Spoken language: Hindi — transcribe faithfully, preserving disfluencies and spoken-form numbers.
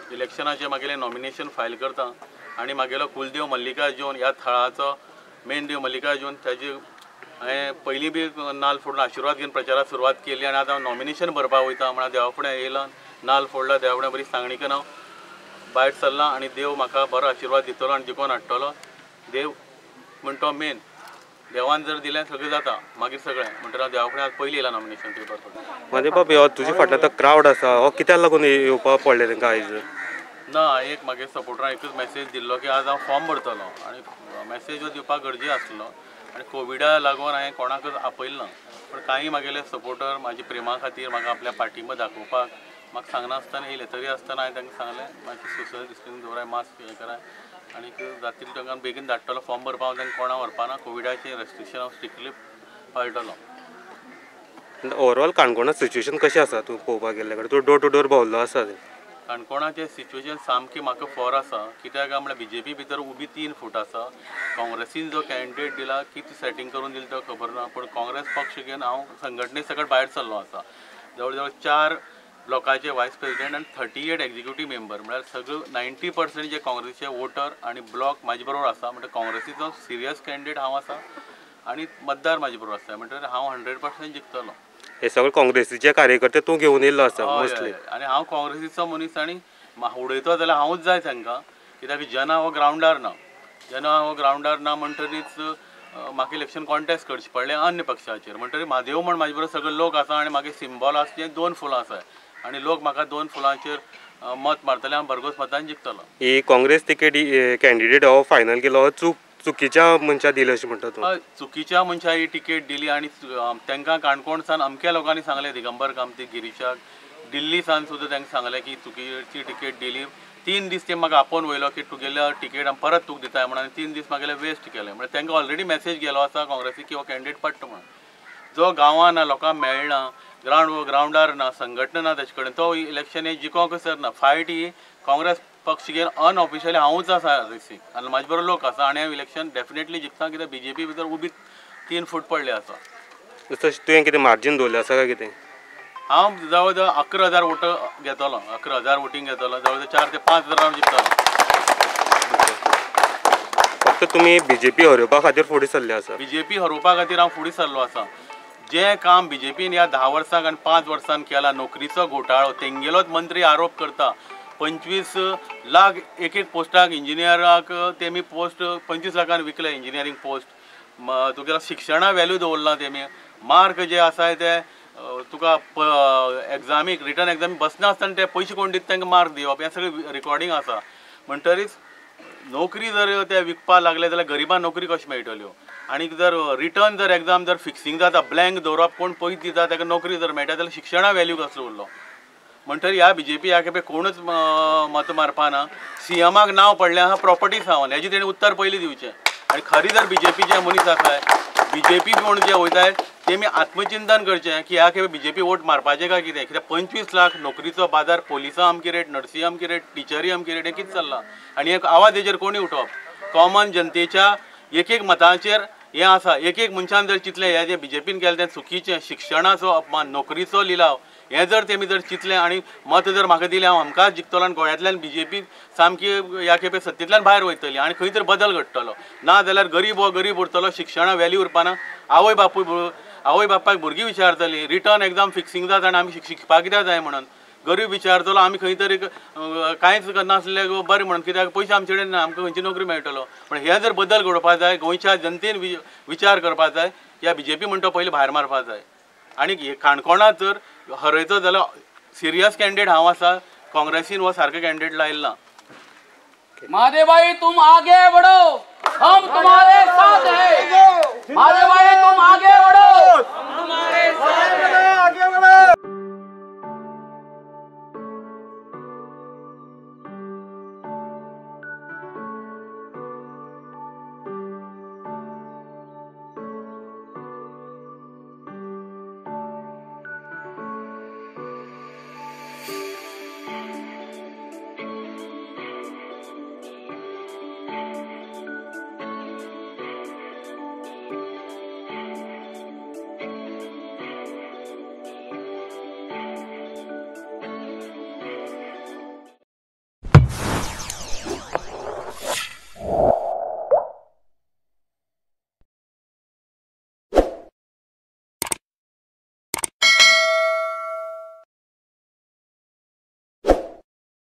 इलेक्शनाचे मागेले नॉमिनेशन फायल करता आणि मागेलो कुलदेव मल्लिकार्जुन ह्या थळाचो मेन देव मल्लिकार्जुन त्याची हांवें पयलीं बी नाल्ल फोडून आशिर्वाद घेवन प्रचाराक सुरवात केली आनी आतां नॉमिनेशन भरपाक वयता म्हणून देवा फुडें येयला नाल्ल फोडला देवा फुडें बरी सांगणी करून हांव भायर सरला आनी देव म्हाका बरो आशिर्वाद दितलो आनी जिखोवन हाडटलो देव म्हणटा तो मेन देवान जर दिलें सगळें जाता मागीर सगळें म्हणटा देवा फुडें पयलीं येयला नॉमिनेशन पेपर म्हणजे बाबी हो तुजे फाटल्यान तो क्रावड आसा हो कित्याक लागून येवपाक पडलें तांकां आयज ना एक म्हागे सपोर्टरान एकूच मॅसेज दिल्लो की आज हांव फॉर्म भरतलो आनी मॅसेज दिवपाक गरजे आसलो आनी कोविडा लागून हांवें कोणाकच आपयलो ना पूण कांय म्हागेले सपोर्टर म्हाजी प्रेमा खातीर म्हाका आपल्या पाठिंबो दाखोवपाक म्हाका सांगना आसतना येयले तरी आसतना हांवें तांकां सांगलें मातशें सोशल डिस्टन्स दवराय मास्क हें कराय आनी जातली तांकां बेगीन धाडटलो फॉर्म भरपाक हांव तांकां कोणा व्हरपाना कोविडाचें रेस्ट्रिक्शन हांव स्ट्रिक्टली पाळटलो ओवरऑल काणकोणा सिच्युएशन कशें आसा तूं पळोवपाक गेल्ले कडेन तूं डोर टू डोर भोंवलो आसा काणकोणाचें सिच्युएशन सामकें म्हाका फॉर आसा कित्याक काय म्हळ्यार बी जे पी भितर उबी तीन फूट आसा काँग्रेसीन जो कॅन्डिडेट दिला कितें सेटींग करून दिलें तो खबर ना पूण काँग्रेस पक्ष घेवन हांव संघटने सकट भायर सरलो आसा जवळ जवळ चार ब्लॉकाचे वायस प्रेसिडेंट आनी थर्टी एट एक्झिक्युटीव मेंबर म्हळ्यार सगळे नायन्टी पर्संट जे काँग्रेसीचे वोटर आनी ब्लॉक म्हाजे बरोबर आसा म्हणजे काँग्रेसीचो सिरियस कॅन्डिडेट हांव आसा आनी मतदार म्हाजे बरोबर आसा म्हणटकीर हांव हंड्रेड पर्संट जिखतलो हे सगळे काँग्रेसीचे कार्यकर्ते तूं घेवन येयल्लो आसा मोस्टली आनी हांव काँग्रेसीचो मनीस आनी उडयतो जाल्यार हांवूच जाय तांकां कित्याक जना हो ग्रावंडार ना जना हो ग्रावंडार ना म्हणटरीच म्हाका इलेक्शन कॉन्टेस्ट करचें पडलें अन्य पक्षाचेर म्हणटरी म्हादेव म्हण म्हाजे बरोबर सगळे लोक आसा आनी म्हागे सिंबॉल आसा तें दोन फुलां आसाय आनी लोक म्हाका दोन फुलांचेर मत मारतले हांव भरघोस मतान जिखतलो ही काँग्रेस तिकेट कॅन्डिडेट हो फायनल केलो हो चूक चुकीच्या मनशाक दिली अशें म्हणटा तूं चुकीच्या मनशाक ही टिकेट दिली आनी तांकां काणकोण सान अमक्या लोकांनी सांगलें दिगंबर कामती गिरीशाक दिल्ली सान सुद्दां तांकां सांगलें की चुकीची टिकेट दिली तीन दीस ते म्हाका आपोवन वयलो की तुगेल्या टिकेट हांव परत तुका दिताय म्हणून तीन दीस म्हागेले वेस्ट केले म्हणजे तांकां ऑलरेडी मॅसेज गेलो आसा काँग्रेसीक की हो कॅन्डिडेट पडटा म्हणून जो गांवांत ना लोकांक मेळना ग्रावंड ग्रावंडार ना संघटना ना तेजे कडेन तो इलेक्शन हे जिखोंक सरना फायट ही काँग्रेस पक्ष घेवन अनऑफिशियली हांवूच आसा रिसीक आनी म्हाजे बरोबर लोक आसा आनी हांव इलेक्शन डेफिनेटली जिखता कित्याक बी जे पी भितर उबी तीन फूट पडले आसा तशें तुवें कितें मार्जीन दवरलें आसा काय कितें हांव जवळ जवळ अकरा हजार वोट घेतलो अकरा हजार वोटींग घेतलो जवळ जवळ चार ते पांच हजार हांव जिखतलो फक्त तुमी बी जे पी हरोवपा खातीर फुडें सरले आसा बी जे पी हरोवपा खातीर हांव फुडें सरलो आसा जें काम बी जे पीन ह्या धा वर्सांक आनी पांच वर्सांन केला नोकरीचो घोटाळो तेंगेलोच मंत्री आरोप करता पंचवीस लाख एक एक पोस्टाक इंजिनियराक तेमी पोस्ट पंचवीस लाखान विकले इंजिनियरींग पोस्ट तुगेलो शिक्षणा व्हॅल्यू दवरला तेमी मार्क जे आसाय ते तुका एग्जामीक रिटर्न एग्जामीक बसना आसतना ते पयशे कोण दिता तांकां मार्क दिवप हें सगळें रिकॉर्डिंग आसा म्हणटरीच नोकरी जर ते विकपाक लागले जाल्यार गरिबांक नोकरी कशी मेळटल्यो आनी जर रिटर्न जर एग्जाम जर फिक्सिंग जाता ब्लँक दवरप कोण पयस दिता ताका नोकरी जर मेळटा जाल्यार शिक्षणा व्हॅल्यू कसलो उरलो म्हणटरी ह्या बी जे पी ह्या खेपे कोणूच मत मारपाना सी एमाक नांव पडलें आहा प्रॉपर्टी सावन हेजें तेणें उत्तर पयलीं दिवचें आनी खरी जर बी जे पीचे मनीस आसाय बी जे पी म्हूण जे वयताय तेमी आत्मचिंतन करचें की ह्या खेपे बी जे पी वोट मारपाचें काय कितें कित्याक पंचवीस लाख नोकरीचो बाजार पोलिसां अमकी रेट नर्सी अमकी रेट टिचरी अमकी रेट हें कितें चल्लां आनी एक आवाज हेजेर कोणी उठोवप कॉमन जनतेच्या एक एक मतांचेर हें आसा एक एक मनशान जर चिंतलें हें जें बी जे पीन केलें तें चुकीचें शिक्षणाचो अपमान नोकरीचो लिलाव हें जर तेमी जर चिंतलें आनी मत जर म्हाका दिलें हांव आमकांच जिखतलो आनी गोंयांतल्यान बी जे पी सामकी ह्या खेपे सत्तेंतल्यान भायर वयतली आनी खंय तरी बदल घडटलो ना जाल्यार गरीब हो गरीब उरतलो शिक्षणा व्हॅल्यू उरपाना आवय बापूय आवय बापायक भुरगीं विचारतलीं रिटर्न एग्जाम फिक्सिंग जाता आनी आमी शिकपाक कित्याक जाय म्हणून गरीब विचारतलो आमी खंय तरी कांयच करनासले बरें म्हणून कित्याक पयशे आमचे कडेन ना आमकां खंयची नोकरी मेळटलो पण हे जर बदल घडोवपाक जाय गोंयच्या जनतेन विचार करपाक जाय ह्या बी जे पी म्हणटा पयलीं भायर मारपाक जाय आनी काणकोणांत जर हरयतो जाल्यार सिरियस कॅन्डिडेट हांव आसा काँग्रेसीन हो सारको कॅन्डिडेट लायला महादेव भाई तुम आगे बढ़ो हम तुम्हारे साथ हैं महादेव भाई तुम आगे बढ़ो हम तुम्हारे साथ हैं